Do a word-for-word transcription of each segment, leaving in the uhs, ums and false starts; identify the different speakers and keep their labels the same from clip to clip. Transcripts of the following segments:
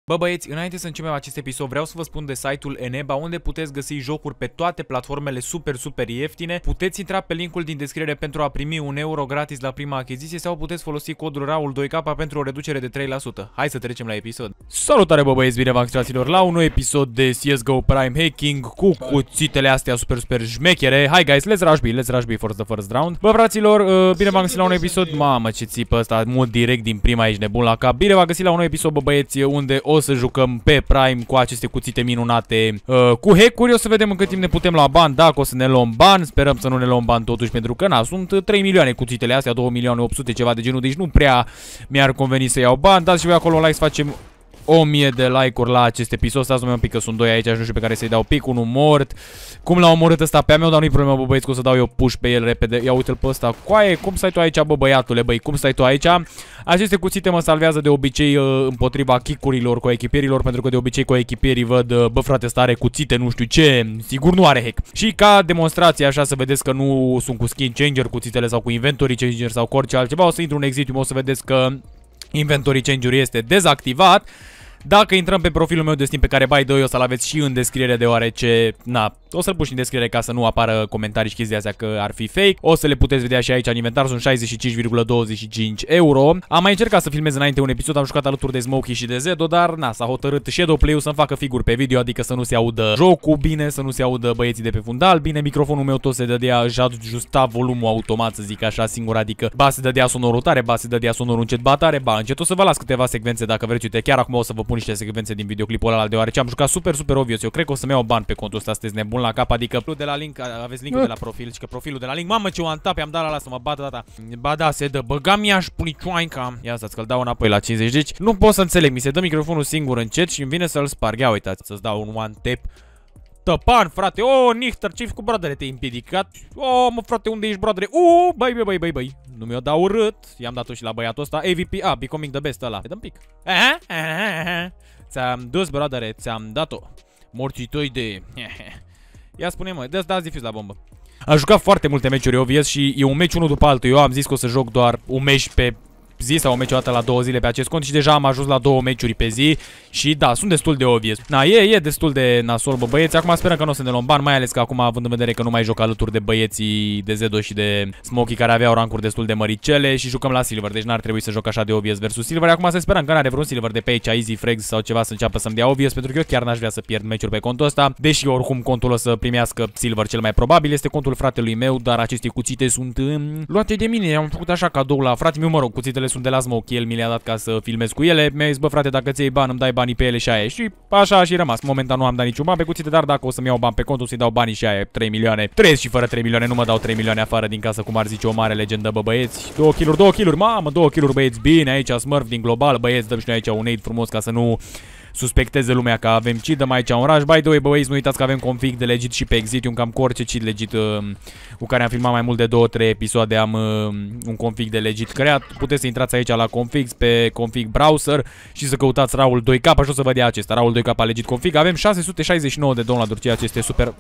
Speaker 1: Bă băieți, înainte să începem acest episod, vreau să vă spun de site-ul Eneba, unde puteți găsi jocuri pe toate platformele super, super ieftine. Puteți intra pe linkul din descriere pentru a primi un euro gratis la prima achiziție sau puteți folosi codul Raul doi K pentru o reducere de trei la sută. Hai să trecem la episod. Salutare bă băieți, bine v-am găsit la un nou episod de C S G O Prime Hacking cu cuțitele astea super, super șmechere. Hai guys, let's rush B, let's rush B for the first round. Bă fraților, uh, bine v-am găsit la un episod. Mamă ce țipă ăsta, mod direct din prima, aici nebun la cap. Bine v-am găsit la un nou episod bă băieți, unde o să jucăm pe Prime cu aceste cuțite minunate uh, cu hack-uri. O să vedem în cât timp ne putem lua bani, dacă o să ne luăm bani. Sperăm să nu ne luăm bani totuși, pentru că na, sunt trei milioane cuțitele astea, două milioane opt sute ceva de genul, deci nu prea mi-ar conveni să iau bani. Dați și voi acolo un like să facem o mie de like-uri la acest episod. Stați numai un pic că sunt doi aici și nu știu pe care să-i dau pic, unul mort. Cum l-a omorât ăsta pe a meu, dar nu-i problemă bă băieți, că o să dau eu push pe el repede. Ia uite-l pe ăsta. Coaie, cum stai tu aici bă băiatule, băi, cum stai tu aici? Aceste cuțite mă salvează de obicei uh, împotriva kick-urilor cu echipierilor, pentru că de obicei cu echipierii văd, uh, bă frate, ăsta are cuțite, nu știu ce, sigur nu are hack. Și ca demonstrație așa să vedeți că nu sunt cu skin changer cuțitele sau cu inventory changer sau cu orice altceva, o să intru în exit, o să vedeți că inventory changer este dezactivat. Dacă intrăm pe profilul meu de Steam, pe care by the way o să-l aveți și în descriere, deoarece, na, o să-l pun și în descriere ca să nu apară comentarii și chestii astea că ar fi fake. O să le puteți vedea și aici în inventar, sunt șaizeci și cinci virgulă douăzeci și cinci euro. Am mai încercat să filmez înainte un episod, am jucat alături de Smokey și de Zedo, dar na, s-a hotărât Shadowplay-ul să-mi facă figuri pe video, adică să nu se audă jocul bine, să nu se audă băieții de pe fundal bine. Microfonul meu tot se dădea, își ajusta volumul automat, să zic așa, singur, adică ba se dădea sonorul tare, ba se dădea sonorul încet, ba tare, ba încet. O să vă las câteva secvențe dacă vreți, uite, chiar acum o să vă pun niște secvențe din videoclipul ăla, deoarece am jucat super, super obvious. Eu cred că o să-mi iau bani pe contul ăsta, sunteți nebun la cap, adică de la link, aveți linkul de la profil și că profilul de la link, mamă ce one tap, am dat la lasă, mă bată data. Ba da, se dă, băgam ea și punicioanca. Ia să-ți că-l dau înapoi la cincizeci, deci nu pot să înțeleg, mi se dă microfonul singur încet și îmi vine să-l sparg. Ia uitați, să-ți dau un one tap. Tăpan, frate, oh, Nichter, ce-i cu brodere, te-ai împiedicat? Oh, mă, frate, unde ești, brodere? Uh, băi, băi, băi, băi, băi. Nu mi-o dau urât, i-am dat-o și la băiatul ăsta. A V P, a, becoming the best ăla. Dă-mi pic. Ți-am dus, brodere, ți-am dat-o. Morții tăi de... Ia spune mă, dă-ți diffuz la bombă. Am jucat foarte multe meciuri obvious și e un meci unul după altul. Eu am zis că o să joc doar un meci pe zi sau un meci o dată la două zile pe acest cont și deja am ajuns la două meciuri pe zi și da, sunt destul de obvious. Na, e, e destul de nasol, bă băieți. Acum sperăm că nu o să ne luăm bani, mai ales că acum, având în vedere că nu mai joc alături de băieții de Zedo și de Smokey, care aveau rancuri destul de măricele, și jucăm la Silver, deci n-ar trebui să joc așa de obvious versus Silver. Acum să sperăm că n-are vreun Silver de pe aici, Easy Frags sau ceva, să înceapă să-mi dea obvious, pentru că eu chiar n-aș vrea să pierd meciuri pe contul ăsta, deși oricum contul o să primească Silver cel mai probabil, este contul fratelui meu, dar aceste cuțite sunt um, luate de mine. Am făcut așa cadou la fratele meu, mă rog, cuțitele sunt de la Smokey, el mi le-a dat ca să filmez cu ele. Mi-a zis, bă frate, dacă ți iei bani, îmi dai banii pe ele și aia. Și așa a și rămas. Momentan nu am dat niciun bani pe cuțite, dar dacă o să-mi iau bani pe cont, o să-i dau banii și aia. trei milioane. Trăiesc și fără trei milioane, nu mă dau trei milioane afară din casă, cum ar zice o mare legendă, bă băieți. Două kill-uri, două kill-uri, mamă, două kill-uri, băieți, bine, aici Smurf din global, băieți, dăm și noi aici un aid frumos ca să nu suspecteze lumea că avem cheat, dăm aici un rush. By the way, băieți, nu uitați că avem config de legit și pe Exidium, cam cu orice cheat legit uh, cu care am filmat mai mult de două trei episoade, am uh, un config de legit creat. Puteți să intrați aici la config, pe config browser și să căutați Raul doi K și o să vă dea acesta, Raul doi K legit config. Avem șase sute șaizeci și nouă de download-uri, ceea ce este super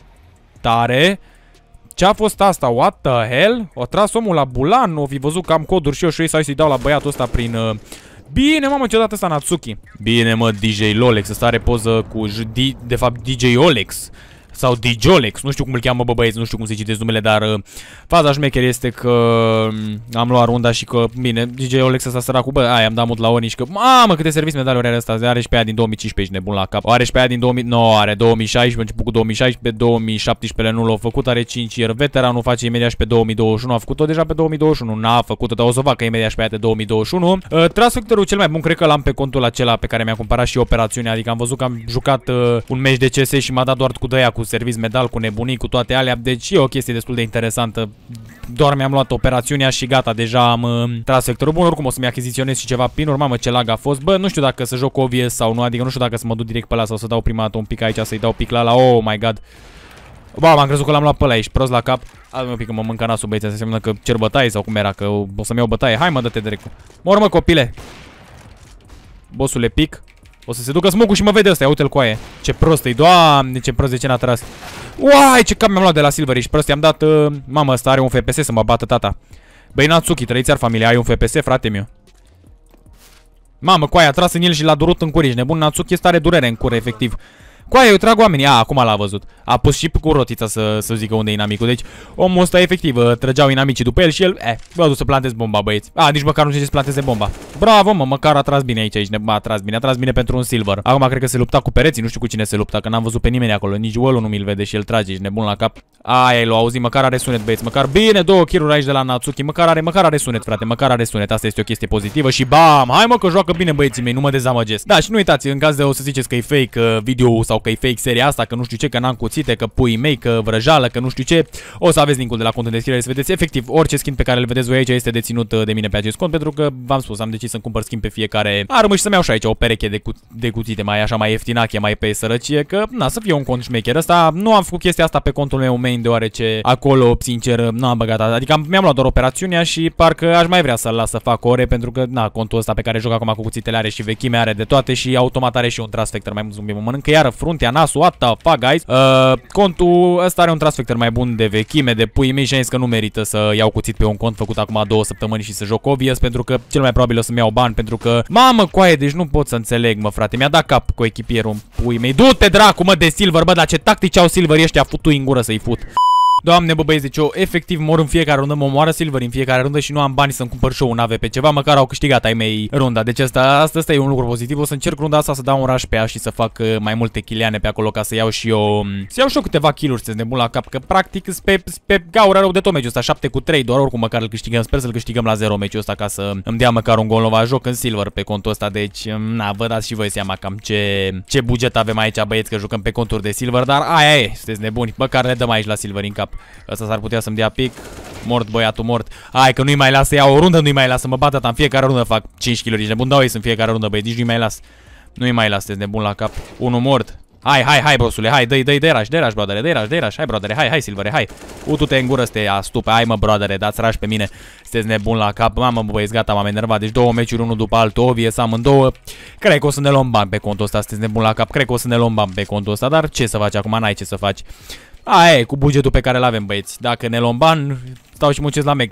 Speaker 1: tare. Ce-a fost asta? What the hell? O tras omul la bulan, o fi văzut că am coduri și eu și eu să-i dau la băiatul ăsta prin... Uh, Bine, mamă, ce-o dat ăsta Natsuki. Bine, mă, D J Lolex. Ăsta are poză cu, de fapt, D J Olex sau D J Olex, nu știu cum îl cheamă, bă băieți, nu știu cum se citesc numele, dar uh, faza șmecher este că uh, am luat runda și că, bine, D J Olex ăsta săracul, bă, aia am dat mut la Oni și că, mamă, câte servici medaliuri are ăsta, are și pe aia din două mii cincisprezece, ești nebun la cap, are și pe aia din două mii, nu, are două mii șaisprezece, început cu două mii șaisprezece, două mii șaptesprezece nu l-a făcut, are cinci ieri veteran, nu face imediat și pe două mii douăzeci și unu, a făcut-o deja pe două mii douăzeci și unu, n-a făcut-o, dar o să o facă imediat și pe aia de două mii douăzeci și unu. Uh, Transfectorul cel mai bun, cred că l-am pe contul acela pe care mi-a cumpărat și operațiunea, adică am văzut că am jucat uh, un meci de C S și m-a dat doar cu dăia cu service medal, cu nebunii, cu toate alea, deci e o chestie destul de interesantă. Doar mi-am luat operațiunea și gata, deja am uh, tras sectorul bun, oricum o să-mi achiziționez și ceva pin-uri, mamă ce lag a fost, bă, nu știu dacă să joc obvious sau nu, adică nu știu dacă să mă duc direct pe ăla sau să dau prima dată un pic aici, să-i dau pic la ăla, oh my god. Ba, m-am crezut că l-am luat pe ăla, ești prost la cap. Adu-mi un pic că mă mânca nasul, băieți, înseamnă că cer bătaie sau cum era, că o să-mi iau bătaie, hai mă, dă-te direct. Mor mă, copile. Bossule, pic. O să se ducă Smoke-ul și mă vede ăsta, ia uite-l cu aia. Ce prost e, doamne, ce prost, de ce n-a tras. Uai, ce cap mi-am luat de la Silver, ești prost, i-am dat, uh, mamă, ăsta are un F P S să mă bată tata. Băi, Natsuki, trăiți ar familia, ai un F P S, frate meu. Mamă, coaia a tras în el și l-a durut în cur, ești nebun, Natsuki este are durere în cur, efectiv. Coaia, eu trag oamenii, a, acum l-a văzut. A pus și cu rotița să, să zică unde e inamicul. Deci, omul ăsta efectiv, trăgeau inamicii după el și el, eh, bă, a dus să plantez bomba, băieți. A, nici măcar nu știe să planteze bomba. Bravo, mă, măcar a tras bine aici, aici, a tras bine, a tras bine pentru un silver. Acum cred că se lupta cu pereții, nu știu cu cine se lupta, că n-am văzut pe nimeni acolo, nici Wall nu mi-l vede și el trage, ești nebun la cap. Aia l-a auzit, măcar are sunet, băieți, măcar bine, două kill-uri aici de la Natsuki, măcar are, măcar are sunet, frate, măcar are sunet, asta este o chestie pozitivă și bam, hai mă că joacă bine băieții mei, nu mă dezamăgesc. Da, și nu uitați, în caz de o să ziceți că e fake uh, video sau că e fake seria asta, că nu știu ce, că n-am cuțite, că pui mei, că vrăjală, că nu știu ce, o să aveți linkul de la cont în descriere să vedeți. Efectiv, orice skin pe care îl vedeți voi aici este deținut de mine pe acest cont, pentru că v-am spus, am decis să-mi cumpăr skin pe fiecare armă și să-mi iau și aici o pereche de, cu de cuțite mai așa mai ieftinache, mai pe sărăcie, că na, să fie un cont șmecher. Ăsta nu am făcut chestia asta pe contul meu main, deoarece acolo, sincer, nu am băgat, adică mi-am luat doar operațiunea și parcă aș mai vrea să-l las să fac ore, pentru că na, contul ăsta pe care joc acum cu cuțitele are și vechime, are de toate și automat are și un thrust factor mai mult, mă mănâncă iară fruntea, nasul, what the fuck, guys. Uh, contul ăsta are un thrust factor mai bun de vechime, de pui mei și am zis că nu merită să iau cuțit pe un cont făcut acum două săptămâni și să joc obvious, pentru că cel mai probabil o să-mi iau bani, pentru că mamă, coaie, deci nu pot să înțeleg, mă, frate, mi-a dat cap cu echipierul pui mei. Du-te dracu, mă, de silver, bă, dar ce tactici au silver ăștia, futu în gură să-i fut. Doamne, bă, băieți, deci eu efectiv mor în fiecare rundă, mă moară silver în fiecare rundă și nu am bani să-mi cumpăr și eu un A V P. Ceva măcar au câștigat ai mei runda. Deci asta, asta, asta e un lucru pozitiv. O să încerc runda asta să dau un rush pe ea și să fac uh, mai multe chiliane pe acolo ca să iau și eu să iau și eu câteva kill-uri, să nebun la cap, că practic pe, pe gaură rău de tot meciul ăsta, șapte cu trei, doar oricum măcar îl câștigăm. Sper să-l câștigăm la zero meciul ăsta ca să îmi dea măcar un gol nova. Joc în silver pe contul ăsta, deci na, vă dați și voi seama cam ce ce buget avem aici, băieți, că jucăm pe conturi de silver, dar aia e, sunteți nebuni. Măcar ne dăm aici la silver în cap. Ăsta s-ar putea să-mi dea pic. Mort, băiatul, mort. Hai că nu-i mai las să iau o rundă, nu-i mai las să mă bată, în fiecare rundă fac cinci kill-uri. Ești nebun, dau ei în fiecare rundă, băi, nici nu-i mai las. Nu-i mai las, sunteți nebun la cap. Unul mort. Hai, hai, hai, brosule, hai, dă-i, dă-i, dă-i rush, dă-i rush, broadere, dă-i rush, dă-i rush, hai, broadere, hai, hai, silvere, hai. Utu-te în gură, ste astupe, hai, mă, broadere, dați rush pe mine. Sunteți nebun la cap, mamă, băieți, gata, m-am enervat. Deci două meciuri, unul după altul, obvious, amândouă. Cred că o să ne luăm bani pe contul ăsta, sunteți nebun la cap, cred că o să ne luăm bani pe contul ăsta, dar ce să faci acum, n-ai ce să faci. Aia e, cu bugetul pe care l-avem, băieți. Dacă ne luăm bani, stau și muncesc la Meg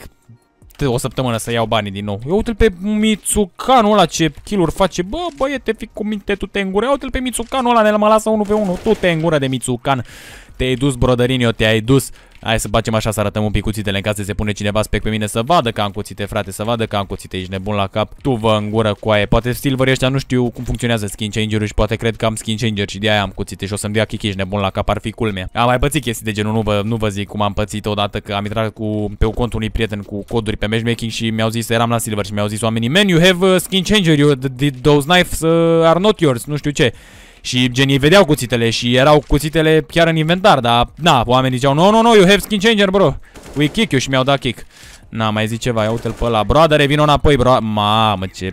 Speaker 1: o săptămână să iau banii din nou. Eu uite-l pe Mitsukanul ăla ce kill-uri face. Bă, băiete, fi cu minte, tu te îngură. Uite-l pe Mitsukanul ăla, ne mă lasă unu pe unu. Tu te îngură de Mitsukan. Te-ai dus, brother-inio, te-ai dus. Hai să facem așa, să arătăm un pic cuțitele în caz se pune cineva spec pe mine să vadă că am cuțite, frate, să vadă că am cuțite, ești nebun la cap. Tu vă în gură, coaie. Poate silverii ăștia nu știu cum funcționează skin changer-ul și poate cred că am skin changer și de aia am cuțite și o să-mi dea kick, ești nebun la cap, ar fi culmea. Am mai pățit chestii de genul, nu vă, nu vă zic cum am pățit odată, că am intrat cu, pe contul unui prieten cu coduri pe matchmaking și mi-au zis, eram la silver și mi-au zis oamenii, man, you have a skin changer, you, those knives uh, are not yours, nu știu ce. Și genii vedeau cuțitele și erau cuțitele chiar în inventar, dar na, oamenii ziceau, no, no, no, you have skin changer, bro. We kick you și mi-au dat kick. Na, mai zic ceva, ia uite-l pe ăla. Broadere, vino înapoi, bro. Mamă, ce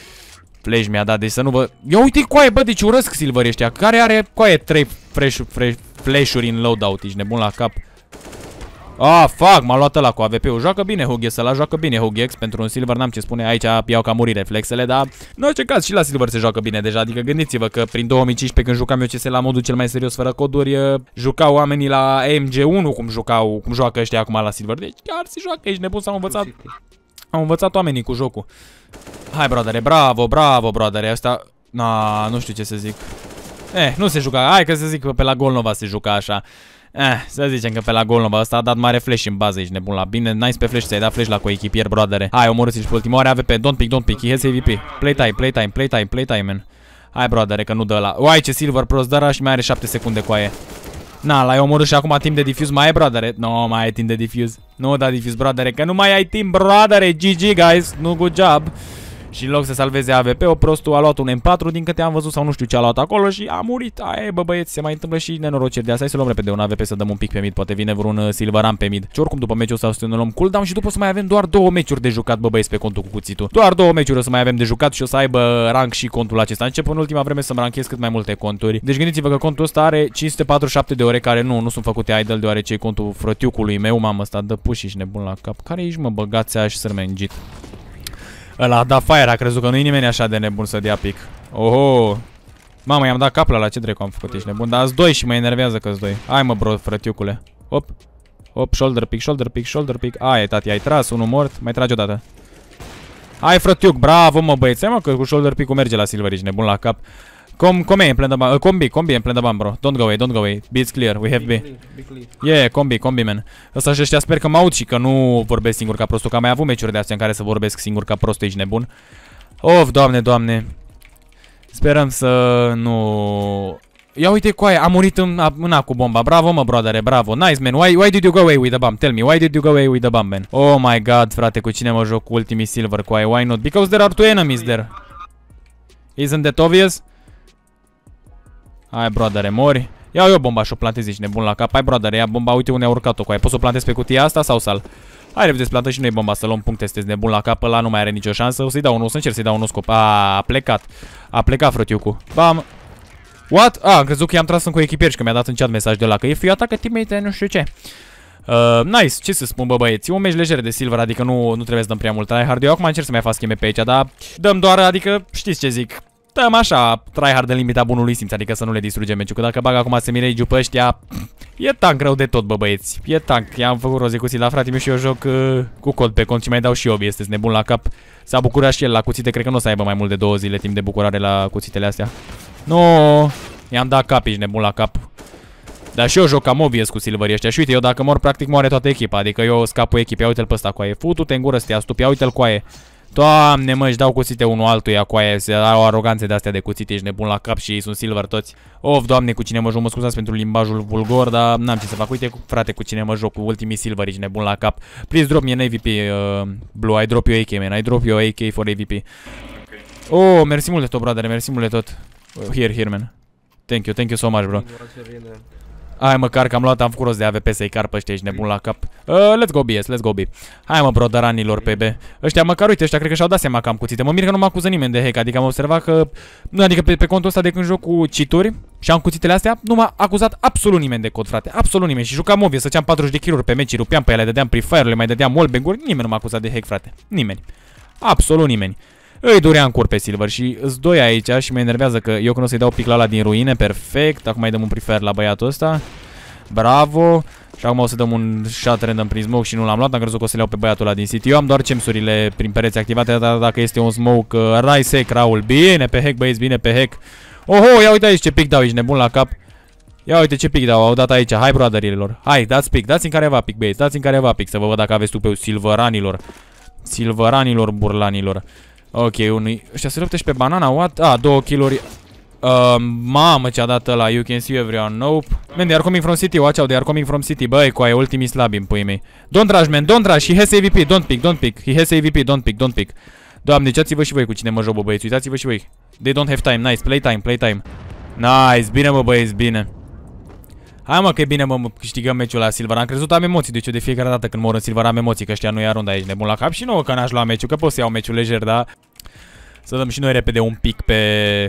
Speaker 1: flash mi-a dat, deci să nu vă... Ia uite-i coaie, bă, deci urăsc silver ăștia. Care are coaie trei flash-uri în loadout, ești nebun la cap. Ah, fuck, m-a luat ăla cu A V P-ul. Joacă bine Hugex, ăla joacă bine Hugex. Pentru un silver n-am ce spune, aici iau ca muri reflexele, dar în orice caz și la silver se joacă bine deja. Adică gândiți-vă că prin două mii cincisprezece când jucam eu C S la modul cel mai serios fără coduri, jucau oamenii la M G unu cum jucau, cum joacă ăștia acum la silver. Deci chiar se joacă, ești nebun, s-au învățat. Am învățat oamenii cu jocul. Hai, brodere, bravo, bravo, brodere, asta... Na, nu știu ce să zic. Eh, nu se juca, hai că să zic că pe la gol nu va se juca așa. Eh, să zicem că pe la gol nova ăsta a dat mare flash în bază, ești nebun la bine. Nice pe flash, ți-ai dat flash la coechipier, broadere. Hai, omorâți-l și pe ultima oare A V P. Don't pick, don't pick, he has A V P. Playtime, playtime, playtime, playtime, man. Hai, broadere, că nu dă la. Uai, ce silver prost, dă și mai are șapte secunde cu aia. Na, l-ai omorât și acum timp de diffuse. Mai ai, broadere? Nu, no, mai ai timp de diffuse. Nu da diffuse, broadere, că nu mai ai timp, broadere. G G, guys, nu good job. Și în loc să salveze A V P-ul, prostul a luat un M patru din câte am văzut sau nu știu ce a luat acolo și a murit. Aia, bă, băieți, se mai întâmplă și nenorociri de asta. Hai să luăm repede un A V P să dăm un pic pe mid, poate vine vreun silveran pe mid. Și oricum după meciul ăsta o să ne luăm cooldown și după o să mai avem doar două meciuri de jucat, bă, băieți, pe contul cu cuțitul. Doar două meciuri o să mai avem de jucat și o să aibă rank și contul acesta. Încep în ultima vreme să-mi ranchez cât mai multe conturi. Deci gândiți-vă că contul ăsta are cinci sute patruzeci și șapte de ore care nu, nu sunt făcute idle deoarece e contul frătiucului meu, mamă, ăsta dă puși și nebun la cap. Care ești, mă, băgați aia și sărmengit. Ăla a dat fire, a crezut că nu-i nimeni așa de nebun să dea pic. Oho. Mamă, i-am dat capul la ce dracu am făcut, ești nebun. Dar ați doi și mă enervează că-s doi. Hai, mă, bro, frătiucule. Hop. Hop, shoulder pick, shoulder pick, shoulder pick. Aia, tati, ai tras, unul mort. Mai trage o dată. Hai frătiuc, bravo mă băieți. Hai mă că cu shoulder pick-ul merge la Silver, ești nebun la cap. Com, come in, plan the bomb. Uh, combi, combi in, plan the bomb, bro. Don't go away, don't go away. B is clear, we have B. Yeah, combi, combi, man. Ăsta și ăștia sper că mă aud și că nu vorbesc singur ca prostul, că am mai avut meciuri de astea în care să vorbesc singur ca prostul, ești nebun. Of, doamne, doamne. Sperăm să nu... Ia uite cu aia, a murit în mâna cu bomba. Bravo mă, broadere, bravo. Nice, man. Why, why did you go away with the bomb? Tell me, why did you go away with the bomb, man? Oh my god, frate, cu cine mă joc cu ultimii silver cu aia? Why not? Because there are two enemies there. Isn't that obvious? Hai, broadere, mori. Ia eu bomba și o plantez, ești nebun la cap. Hai, broadere, ia bomba, uite unde a urcat-o cu aia. Poți să o plantez pe cutia asta sau sal? Hai, repede, plantăm și noi bomba, să luăm puncte, sunteți nebun la cap. Ăla nu mai are nicio șansă. O să-i dau unul, o să încerc să-i dau unul scop. A, a plecat. A plecat, frătiucu. Bam. What? Ah, am crezut că i-am tras în coechipier și că mi-a dat în chat mesaj de ăla că if you attack a teammate, nu știu ce. Uh, nice, ce să spun, bă băieți, e un meci lejer de silver, adică nu, nu trebuie să dăm prea mult tryhard. Eu acum încerc să mai fac scheme pe aici, dar dăm doar, adică știți ce zic, dăm așa tryhard în limita bunului simț, adică să nu le distrugem meciul, că dacă bag acum semi-rage-ul pe ăștia, e tank rău de tot, bă băieți, e tank. I-am făcut roze cuțit la frate meu și eu joc uh, cu cod pe cont și mai dau și eu, este nebun la cap. S-a bucurat și el la cuțite, cred că nu o să aibă mai mult de două zile timp de bucurare la cuțitele astea. No, i-am dat cap, ești nebun la cap. Dar și eu joc cam obvious cu silverii ăștia. Și uite, eu dacă mor, practic moare toată echipa. Adică eu scapul echipei. Ia uite-l pe ăsta, coaie. Futu-te în gură, stia stup. Ia uite-l, coaie. Doamne, mă, își dau cuțite unul altuia, coaie. Se au aroganțe de-astea de cuțite. Ești nebun la cap și ei sunt silver toți. Of, doamne, cu cine mă joc. Mă scuzați pentru limbajul vulgor, dar n-am ce să fac. Uite, frate, cu cine mă joc. Cu ultimii silver, ești nebun la cap. Please drop me an A V P, uh, Blue. I drop you A K, man. I drop you A K for A V P. Oh, mersi mult de tot, brother. Mersi mult de tot. Uh, here, here, man. Thank you, thank you so much, bro. Hai măcar că am luat, am făcut rost de A V P să-i car pe ăștia, ești nebun la cap. Uh, let's go B S, let's go B. Hai mă, bro, dăranilor pe B. Ăștia măcar, uite, ăștia cred că și-au dat seama că am cuțite. Mă mir că nu mă acuză nimeni de hack, adică am observat că... Nu, adică pe, pe contul ăsta de când joc cu cheat-uri și am cuțitele astea, nu m-a acuzat absolut nimeni de cod, frate. Absolut nimeni. Și jucam obvious, să ceam patruzeci de kill-uri pe meci, rupeam pe ele, dădeam pre-fire-uri, le mai dădeam wallbang-uri. Nimeni nu m-a acuzat de hack, frate. Nimeni. Absolut nimeni. Îi durea în cur pe silver și îți doi aici și mă enervează că eu când o să-i dau pic la ăla din ruine, perfect. Acum îi dăm un prefer la băiatul ăsta. Bravo. Și acum o să dăm un shot random prin smoke și nu l-am luat, am crezut că o să le iau pe băiatul ăla din city. Eu am doar cemsurile prin pereți activate, dar dacă este un smoke, uh, rise hack, Raul. Bine pe hack, băieți, bine pe hack. Oho, ia uite aici ce pic dau, ești nebun la cap. Ia uite ce pic dau, au dat aici. Hai, broaderilor. Hai, dați pic, dați în careva pic, băieți, dați în careva pic să vă văd dacă aveți tu pe silveranilor. Silveranilor, burlanilor. Ok, unui... Ăștia se luptă și pe banana, what? Ah, două kill-uri. Uh, mamă ce-a dat ăla, you can see everyone, nope. Man, they are coming from city, watch out, they are coming from city. Băi, cu aia ultimii slabi în puii mei. Don't rush, man, don't rush, he has A V P, don't pick, don't pick. He has A V P, don't pick, don't pick. Doamne, uitați-vă și voi cu cine mă joc, bă, băieți, uitați-vă și voi. They don't have time, nice, play time, play time. Nice, bine mă băieți, bine. Hai mă că e bine mă, câștigăm meciul la Silver. Am crezut am emoții, deci eu de fiecare dată când mor în Silver am emoții, că ăștia nu ia runda aici, nebun la cap. Și nouă că n-aș lua meciul, că pot să iau meciul lejer, dar... Să dăm și noi repede un pic pe...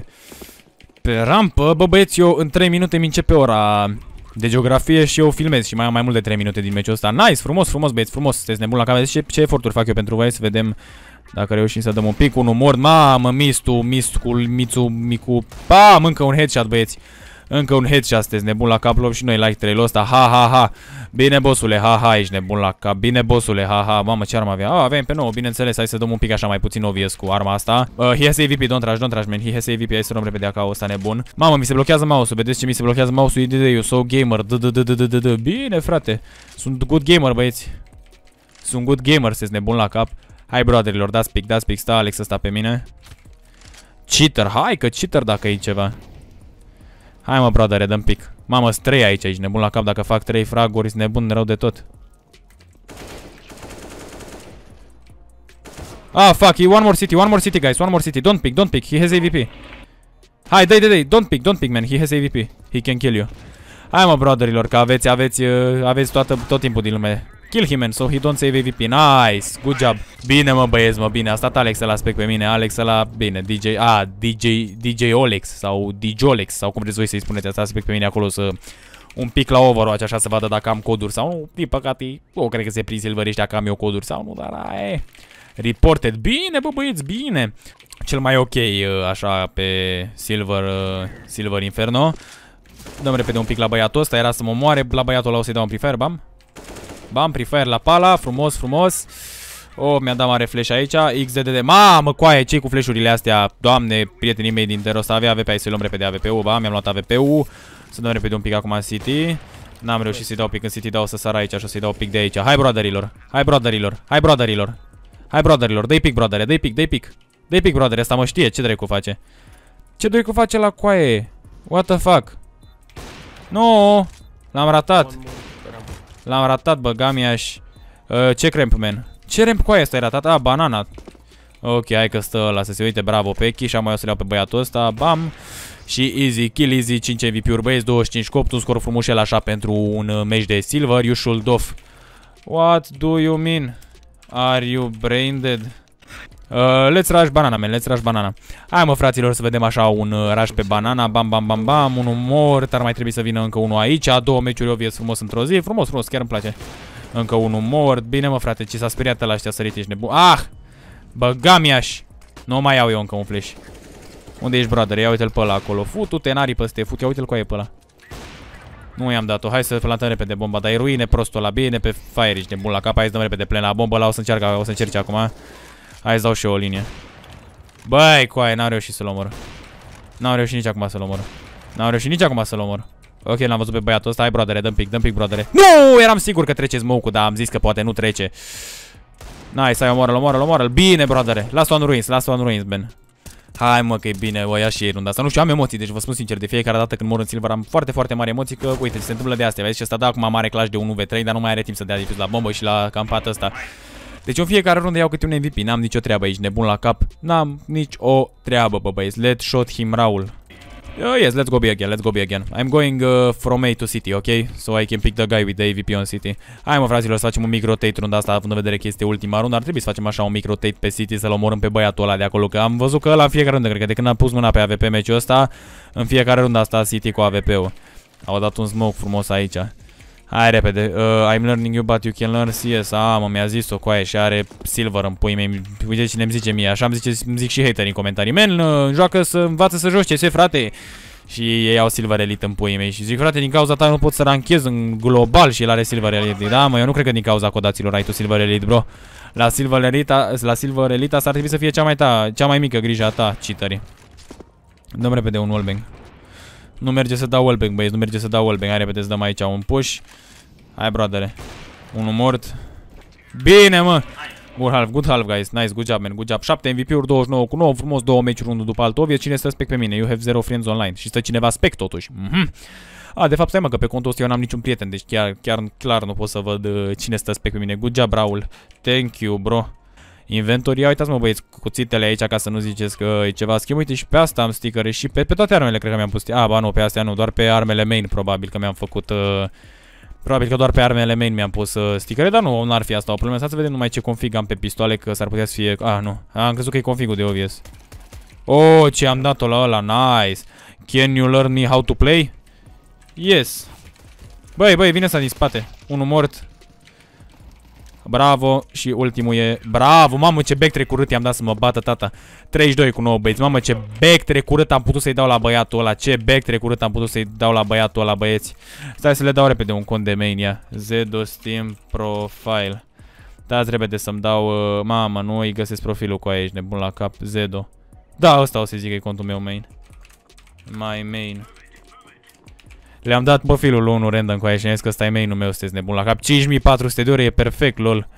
Speaker 1: Pe rampă, bă băieți, eu în trei minute mi începe ora de geografie și eu filmez și mai am mai mult de trei minute din meciul ăsta. Nice, frumos, frumos băieți, frumos, sunteți nebun la cap. Ce, ce eforturi fac eu pentru voi, să vedem dacă reușim să dăm un pic, unul mort. Mamă, mistul, mistul, mițu, micu. Pam, încă un headshot băieți. Încă un headshot, sunteți nebun la cap, luăm și noi like trei-ul ăsta. Ha, ha, ha. Bine, bossule, ha, ha, ești nebun la cap. Bine, bossule, ha, ha. Mamă, ce armă avea? Ah, avem pe nouă, bineînțeles. Hai să dăm un pic așa mai puțin obvious cu arma asta. Uh, he has A V P, don't rush, don't rush, man. He has A V P, hai să luăm repede acolo, ăsta nebun. Mamă, mi se blochează mouse-ul, vedeți ce mi se blochează mouse-ul? Eu so gamer. Bine, frate. Sunt good gamer, băieți. Sunt good gamer, sunteți nebun la cap. Hai, broaderilor, dați pic, dați pic. Stă Alex ăsta pe mine. Cheater, hai că cheater dacă e ceva. Hai mă, brother, dăm pic. Mamă, sunt trei aici, ești nebun la cap. Dacă fac trei fraguri, sunt nebun rău de tot. Ah, fuck, one more city, one more city, guys, one more city. Don't pick, don't pick, he has A V P. Hai, dai, dai, dai, don't pick, don't pick, man, he has A V P. He can kill you. Hai mă, brotherilor, că aveți, aveți, uh, aveți toată, tot timpul din lume. Kill him, man, so he don't save A V P. Nice, good job. Bine mă băieți, mă, bine. A stat Alex ăla spec pe mine. Alex ăla, bine, D J, a, D J, D J Olex sau D J Olex sau cum vreți voi să-i spuneți. A stat spec pe mine acolo să un pic la Overwatch așa să vadă dacă am coduri sau nu. Din păcate, eu cred că se prind silver ăștia că am eu coduri sau nu, dar aia reported. Bine, bă băieți, bine. Cel mai ok așa pe Silver, Silver Inferno. Dăm repede un pic la băiatul ăsta, era să mă moare. La băiatul ăla o să-i dau un prefer, bam. Bam, prefer la pala, frumos, frumos. Oh, mi-a dat mare flash aici. X D D D. Mamă, coaie, ce cu flashurile astea? Doamne, prietenii mei din Teros, avea A V P. Hai să luăm repede A V P-ul. Ba, mi-am luat A V P-ul. Să dăm repede un pic acum în City. N-am reușit să-i dau pic în City, dau să sar aici și o să-i dau pic de aici. Hai, brotherilor. Hai, brotherilor. Hai, brotherilor. Hai, brotherilor. Dă-i pic, brotheri. Dă-i pic, dă-i pic. Dă-i pic, brother. Asta mă știe. Ce dracu face? Ce dracu face la coaie? What the fuck? No, l-am ratat. L-am ratat, bă, Gamiaș. Uh, ce cramp, man? Ce ramp cu aia ăsta ai ratat? Ah, banana. Ok, hai că stă ăla să se uite. Bravo, Pechi. Și am mai o să le iau pe băiatul ăsta. Bam. Și easy, kill easy, cinci M V P-uri, băieți, douăzeci și cinci copt, un scor frumușel așa pentru un uh, meci de silver. You should off. What do you mean? Are you brain dead? Uh, let's rush banana, man, let's rush banana. Hai, mă, fraților, să vedem așa un uh, rush pe banana. Bam, bam, bam, bam. Unul mort. Ar mai trebui să vină încă unul aici. Două meciuri obvious frumos într-o zi. Frumos, frumos, chiar îmi place. Încă unul mort. Bine, mă, frate, ce s-a speriat ăla ăștia sărit, ești nebun. Ah! Bă, Gamiaș. Nu mai iau eu încă un flash. Unde ești, brother? Ia uite-l pe ăla acolo. Futu-te, n-ari pe ste, fut, ia uite-l cu aia pe ăla. Nu i-am dat-o. Hai să plantăm repede bomba, dar e ruine prostul ăla. Bine pe fire, ești nebun la cap. Hai să dăm repede plen la bombă, ăla o să încearcă, o să încerce acum. Hai să dau și eu o linie. Băi, coaie, n-am reușit să-l omor. N-am reușit nici acum să-l omor. N-am reușit nici acum să-l omor. Ok, l-am văzut pe băiatul ăsta. Hai, brother, dăm pic, dăm pic, brother. Nu, eram sigur că trece smoke-ul, dar am zis că poate nu trece. Nice, hai, omoară-l, omoară-l, omoară-l. Bine, brother. Last one ruins, last one ruins, Ben. Hai, mă, că e bine, o ia și ei runda asta. Nu știu, am emoții, deci vă spun sincer, de fiecare dată când mor în silver am foarte, foarte mari emoții, că, uite, se întâmplă de astea, vezi, și ăsta da acum mare clash de unu v trei, dar nu mai are timp să dea defuz la bombă și la campat ăsta. Deci în fiecare rundă iau câte un M V P, n-am nicio treabă aici, nebun la cap. N-am nici o treabă, bă, băieți. Let's shot him, Raul. Oh, yes, let's go B again, let's go B again. I'm going uh, from A to City, ok? So I can pick the guy with the A V P on City. Hai, mă, fraților, să facem un mic rotate runda asta, având în vedere că este ultima rundă. Ar trebui să facem așa un mic rotate pe City, să-l omorâm pe băiatul ăla de acolo, că am văzut că ăla în fiecare rundă, cred că de când am pus mâna pe A V P meciul ăsta, în fiecare rundă asta City cu A V P-ul. Au dat un smoke frumos aici. Hai repede, uh, I'm learning you but you can learn C S. Ah, mă, mi-a zis-o coaie și are silver în pui mei. Uite cine îmi zice mie, așa îmi zice, îmi zic și haterii în comentarii. Men, uh, joacă să învață să joci C S, frate. Și ei au silver elite în puii mei. Și zic, frate, din cauza ta nu pot să ranchez în global și el are silver elite. Da, mă, eu nu cred că din cauza codaților ai tu silver elite, bro. La silver elite, la silver elite asta ar trebui să fie cea mai ta, cea mai mică grijă a ta, cheaterii. Dăm repede un wallbang. Nu merge să dau wallbang, băieți, nu merge să dau wallbang. Hai repede să dăm aici un push. Hai, broadere. Unul mort. Bine, mă. Good half, good half, guys. Nice, good job, man, good job. șapte M V P-uri, douăzeci și nouă cu nouă, frumos, două meciuri unul după altul. Obvious, cine stă spec pe mine? You have zero friends online. Și stă cineva spec totuși. Mhm. A, de fapt, stai, mă, că pe contul ăsta eu n-am niciun prieten, deci chiar, chiar clar nu pot să văd uh, cine stă spec pe mine. Good job, Raul. Thank you, bro. Inventory, uitați, mă, băieți, cuțitele aici ca să nu ziceți că e ceva schimb. Uite, și pe asta am stickere și pe, pe toate armele cred că mi-am pus. A, ba nu, pe astea nu, doar pe armele main probabil că mi-am făcut... Uh, Probabil că doar pe armele main mi-am pus uh, stickere, dar nu, n-ar fi asta o problemă. Să vedem numai ce config am pe pistoale, că s-ar putea să fie... Ah, nu, am crezut că e configul de obvious. Oh, ce am dat-o la ăla, nice. Can you learn me how to play? Yes. Băi, băi, vine ăsta din spate. Unul mort. Bravo. Și ultimul e... Bravo, mamă, ce back trecurât i-am dat să mă bată tata. treizeci și doi cu nouă, băieți. Mamă, ce back trecurât am putut să-i dau la băiatul ăla. Ce back trecurât am putut să-i dau la băiatul ăla, băieți. Stai să le dau repede un cont de main, ia. Zedo Steam Profile. Dați repede să-mi dau... Uh, mamă, nu îi găsesc profilul cu aici, nebun la cap. Zedo. Da, ăsta o să zic că e contul meu main. My main. Le-am dat profilul lui unul random cu aici și am zis că ăsta e main-ul meu, sunteți nebun la cap. cinci mii patru sute de ore, e perfect, lol.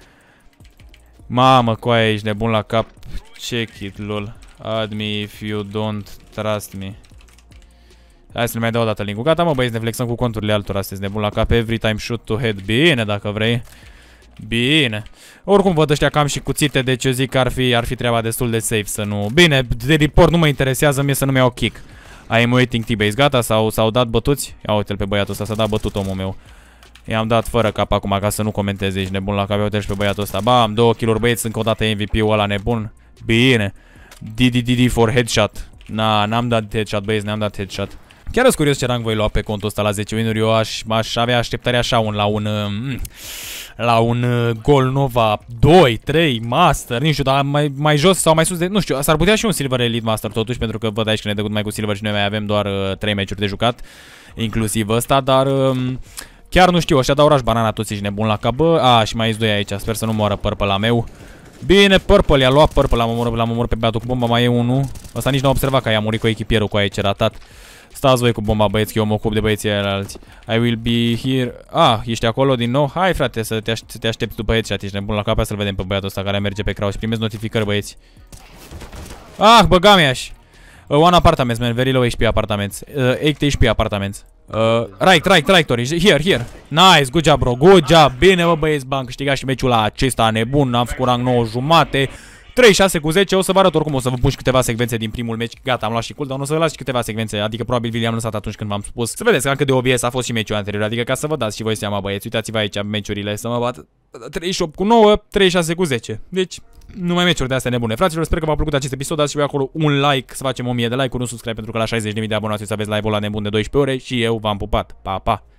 Speaker 1: Mamă, cu aia ești nebun la cap. Check it, lol. Add me if you don't trust me. Hai să le mai dau o dată link-ul. Gata, mă, băieți, ne flexăm cu conturile altora, sunteți nebun la cap. Every time shoot to head. Bine, dacă vrei. Bine. Oricum văd ăștia că am și cuțite, deci eu zic că ar fi, ar fi treaba destul de safe să nu... Bine, de report nu mă interesează mie să nu-mi iau kick. I am waiting T-base, gata? S-au dat bătuți? Ia uite-l pe băiatul ăsta, s-a dat bătut omul meu. I-am dat fără cap acum ca să nu comenteze, ești nebun la cap, uite-l și pe băiatul ăsta. Bam, două kill-uri, băieți, încă o dată M V P-ul ăla nebun. Bine. D D D D for headshot. Na, n-am dat headshot, băieți, n-am dat headshot. Chiar sunt curios ce rang voi lua pe contul ăsta la zece win-uri. Eu aș, aș avea așteptări așa un, la un... Mm, la un uh, Gol Nova doi, trei, Master, nu știu, dar mai, mai jos sau mai sus de... Nu știu, s-ar putea și un Silver Elite Master totuși, pentru că văd aici că ne dă mai cu Silver și noi mai avem doar uh, trei meciuri de jucat, inclusiv ăsta, dar... Uh, chiar nu știu, ăștia dau rush banana toți, ești nebun la cap, bă. A, și mai sunt doi aici, sper să nu moară purple la meu. Bine, Purple, i-a luat Purple, l-am omorât, l-am omorât pe băiatul cu bomba, mai e unul. Ăsta nici n-a observat că i-a murit cu echipierul cu aici, ratat. Stați voi cu bomba, băieți, că eu mă ocup de băieții aia alți. I will be here. Ah, ești acolo din nou? Hai, frate, să te, aș să te aștepți după headshot, ești nebun la cap, să-l vedem pe băiatul ăsta care merge pe crouch. Primesc notificări, băieți. Ah, băga mi-aș. Uh, one apartments, man, very low H P apartments. Uh, eight H P apartments. Uh, right, right, right, Ori. Here, here. Nice, good job, bro, good job. Bine, bă, băieți, bă, am câștigat și meciul la acesta nebun, am făcut rank nouă jumate. trei șase cu zece, o să vă arăt oricum, o să vă pun și câteva secvențe din primul meci. Gata, am luat și cooldown, o să vă las și câteva secvențe, adică probabil vi le-am lăsat atunci când v-am spus. Să vedeți cât de obvious a fost și meciul anterior, adică ca să vă dați și voi seama, băieți. Uitați-vă aici meciurile, să mă bat treizeci și opt cu nouă, treizeci și șase cu zece. Deci, numai meciuri de astea nebune. Fraților, sper că v-a plăcut acest episod, dați și voi acolo un like, să facem o mie de like-uri, un subscribe pentru că la șaizeci de mii de abonați să aveți live-ul la nebun de doisprezece ore și eu v-am pupat. Pa, pa!